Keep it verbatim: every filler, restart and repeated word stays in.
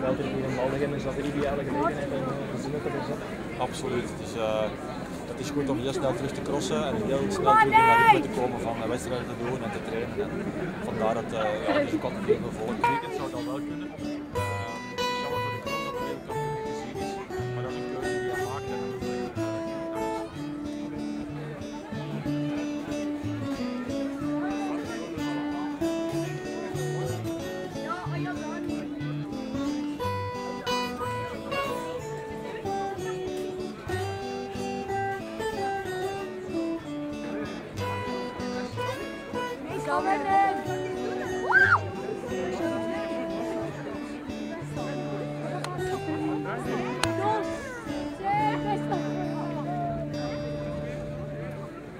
veld hier in Maldegem is dat de ideale gelegenheid om te zien dat er zat. Absoluut. Het is, uh, het is goed om heel snel terug te crossen en heel snel terug in naar ritme te komen van uh, wedstrijden te doen en te trainen. En vandaar dat uh, ja, dus ook altijd heel veel volk. Het weekend zou dat wel kunnen. Uh, het is jammer voor de cross dat de wereldkampioen niet gezien is, maar dat is een keuze die hij maakt. En Kom maar in!